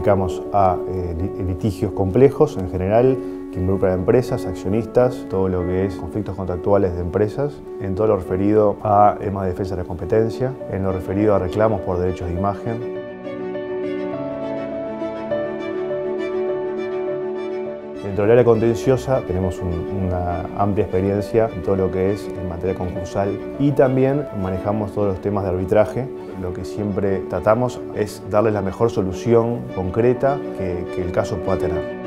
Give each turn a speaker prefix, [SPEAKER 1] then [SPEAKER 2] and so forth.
[SPEAKER 1] dedicamos a litigios complejos en general, que involucran a empresas, accionistas, todo lo que es conflictos contractuales de empresas, en todo lo referido a temas de defensa de la competencia, en lo referido a reclamos por derechos de imagen. Dentro del área contenciosa tenemos una amplia experiencia en todo lo que es en materia concursal y también manejamos todos los temas de arbitraje. Lo que siempre tratamos es darle la mejor solución concreta que el caso pueda tener.